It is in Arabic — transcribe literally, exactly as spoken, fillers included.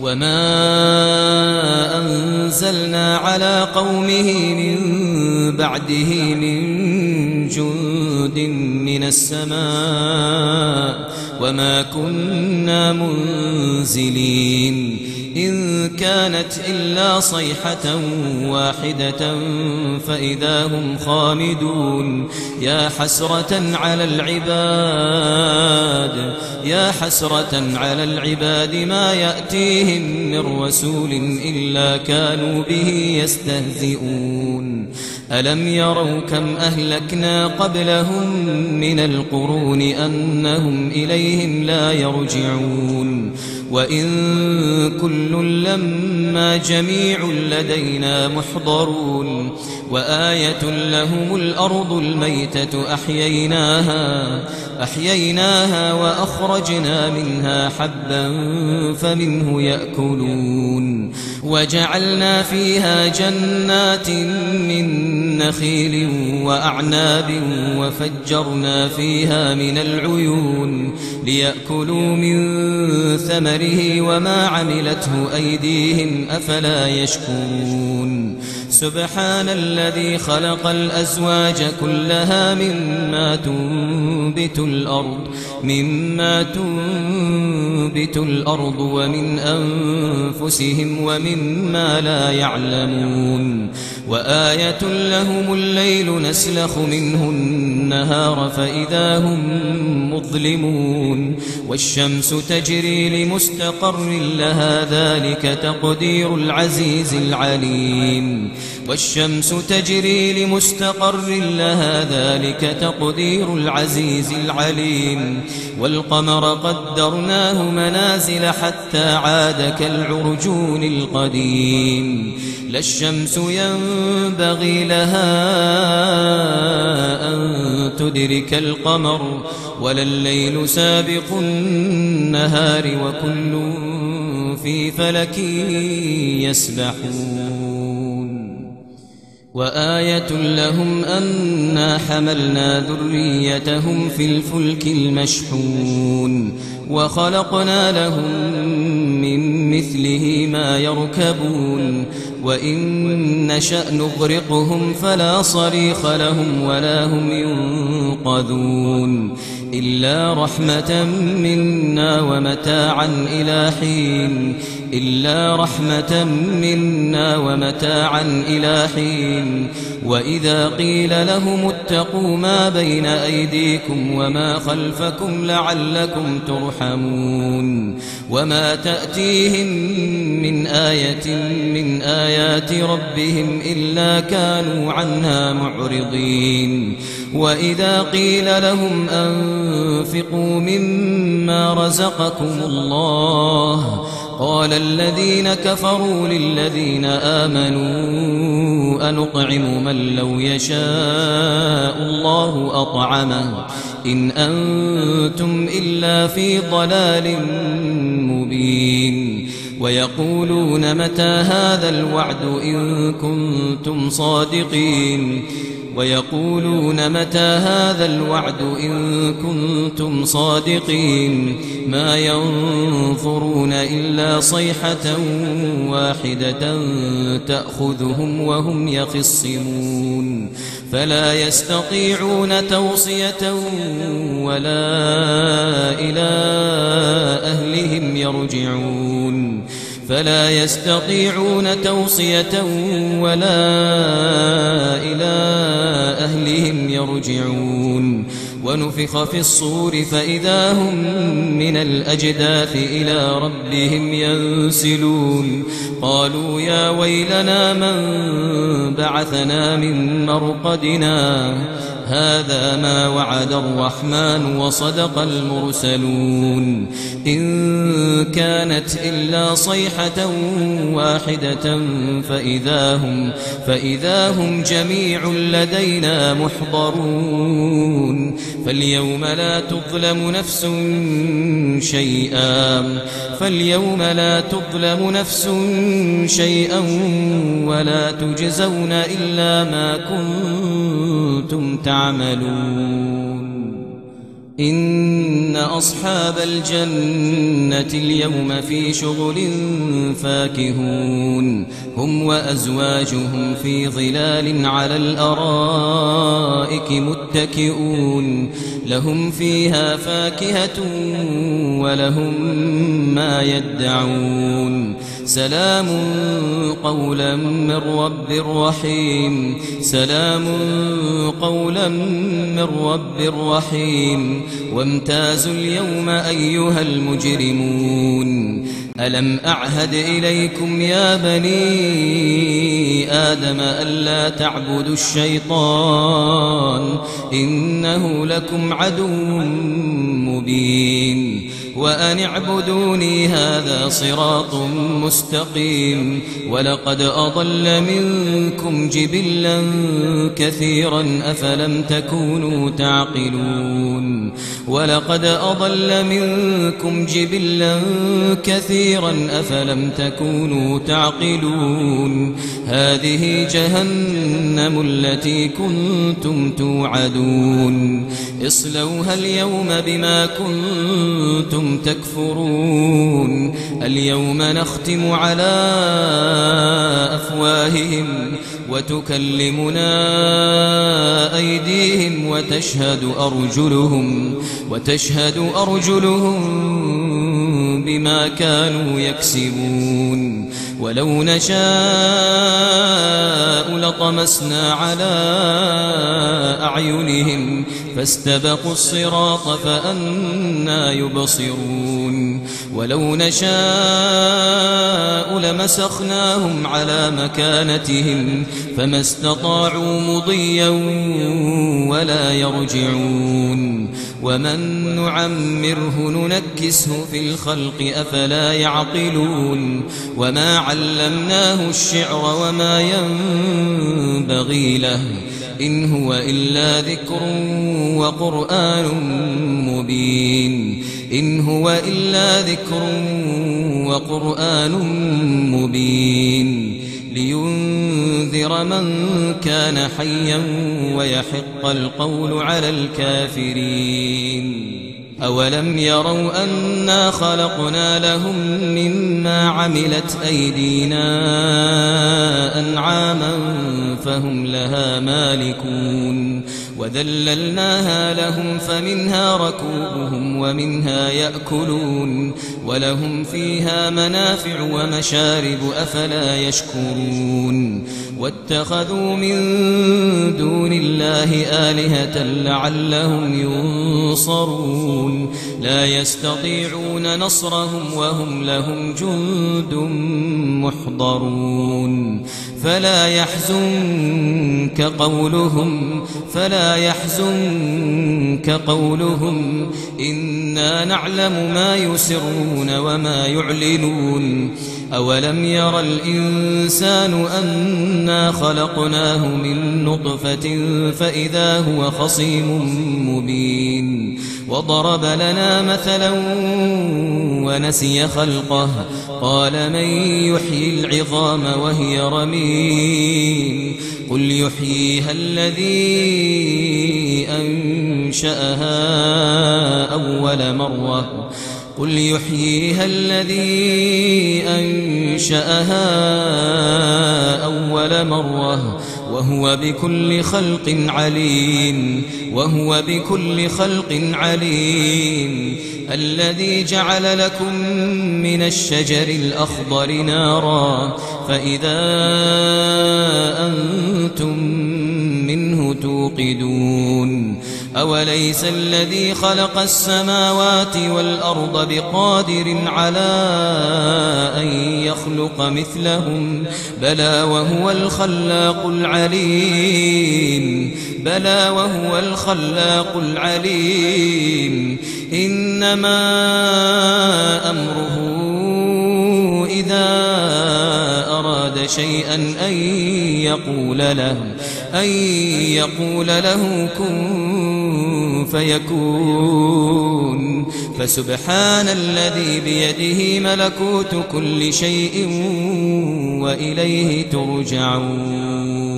وما أنزلنا على قومه من بعده من جند من السماء وما كنا منزلين إن كانت إلا صيحة واحدة فإذا هم خامدون يا حسرة على العباد يا حسرة على العباد ما يأتيهم من رسول إلا كانوا به يستهزئون ألم يروا كم أهلكنا قبلهم من القرون أنهم إليهم لا يرجعون وإن كل لما جميع لدينا محضرون وآية لهم الأرض الميتة أحييناها أحييناها وأخرجنا منها حبا فمنه يأكلون وجعلنا فيها جنات من نخيل وأعناب وفجرنا فيها من العيون ليأكلوا من ثمره وما عملته أيديهم أفلا يشكرون سبحان الذي خلق الأزواج كلها مما تنبت الأرض مما تنبت الأرض ومن أنفسهم ومما لا يعلمون وآية لهم الليل نسلخ منه النهار فإذا هم مظلمون والشمس تجري لمستقر لها ذلك تقدير العزيز العليم والشمس تجري لمستقر لها ذلك تقدير العزيز العليم والقمر قدرناه منازل حتى عاد كالعرجون القديم لا الشمس ينبغي لها أن تدرك القمر ولا الليل سابق النهار وكل في فلك يسبحون وآية لهم أنا حملنا ذريتهم في الفلك المشحون وخلقنا لهم من مثله ما يركبون وإن نشأ نغرقهم فلا صريخ لهم ولا هم ينقذون إلا رحمة منا ومتاعا إلى حين إلا رحمة منا ومتاعا إلى حين وإذا قيل لهم اتقوا ما بين أيديكم وما خلفكم لعلكم ترحمون وما تأتيهم من آية من آيات ربهم إلا كانوا عنها معرضين وإذا قيل لهم أنفقوا مما رزقكم الله قال الذين كفروا للذين آمنوا أنطعم من لو يشاء الله أطعمه إن أنتم إلا في ضلال مبين ويقولون متى هذا الوعد إن كنتم صادقين ويقولون متى هذا الوعد إن كنتم صادقين ما ينظرون إلا صيحة واحدة تأخذهم وهم يخصمون فلا يستطيعون توصية ولا إلى أهلهم يرجعون فلا يستطيعون توصية ولا إلى أهلهم يرجعون ونفخ في الصور فإذا هم من الأجداث إلى ربهم ينسلون قالوا يا ويلنا من بعثنا من مرقدنا هذا ما وعد الرحمن وصدق المرسلون إن كانت إلا صيحة واحدة فإذا هم, فإذا هم جميع لدينا محضرون فاليوم لا تظلم نفس شيئا فاليوم لا تظلم نفس شيئا ولا تجزون إلا ما كنتم تعملون إن أصحاب الجنة اليوم في شغل فاكهون هم وأزواجهم في ظلال على الأرائك متكئون لهم فيها فاكهة ولهم ما يدعون سلام قولا من رب رحيم سلام قولا من رب رحيم وامتازوا اليوم أيها المجرمون ألم أعهد إليكم يا بني آدم ألا تعبدوا الشيطان إنه لكم عدو مبين وأن اعبدوني هذا صراط مستقيم ولقد أضل منكم جبلا كثيرا أفلم تكونوا تعقلون ولقد أضل منكم جبلا كثيرا أفلم تكونوا تعقلون هذه جهنم التي كنتم توعدون اصلوها اليوم بما كنتم تكفرون اليوم نختم على أفواههم وتكلمنا أيديهم وتشهد أرجلهم وتشهد أرجلهم بما كانوا يكسبون ولو نشاء لطمسنا على أعينهم فاستبقوا الصراط فأنى يبصرون ولو نشاء لمسخناهم على مكانتهم فما استطاعوا مضيا ولا يرجعون ومن نعمره ننكسه في الخلق أفلا يعقلون وما علمناه الشعر وما ينبغي له إن هو إلا ذكر وقرآن مبين إن هو إلا ذكر وقرآن مبين لينذر من كان حيا ويحق القول على الكافرين أولم يروا أنا خلقنا لهم مما عملت أيدينا أنعاما فهم لها مالكون وذللناها لهم فمنها ركوبهم ومنها يأكلون ولهم فيها منافع ومشارب أفلا يشكرون واتخذوا من دون الله آلهة لعلهم ينصرون لا يستطيعون نصرهم وهم لهم جند محضرون فلا يحزنك قولهم فلا يحزنك قولهم إنا نعلم ما يسرون وما يعلنون أولم ير الإنسان أنا خلقناه من نطفة فإذا هو خصيم مبين وضرب لنا مثلا ونسي خلقه قال من يحيي العظام وهي رميم قل يحييها الذي أنشأها أول مرة قل يحييها الذي أنشأها أول مرة وهو بكل خلق عليم وهو بكل خلق عليم الذي جعل لكم من الشجر الأخضر نارا فإذا أنتم منه توقدون أوليس الذي خلق السماوات والأرض بقادر على أن يخلق مثلهم بلى وهو الخلاق العليم بلى وهو الخلاق العليم إنما أمره إذا أراد شيئا أن يقول له أن يقول له كن فيكون فسبحان الذي بيده ملكوت كل شيء وإليه ترجعون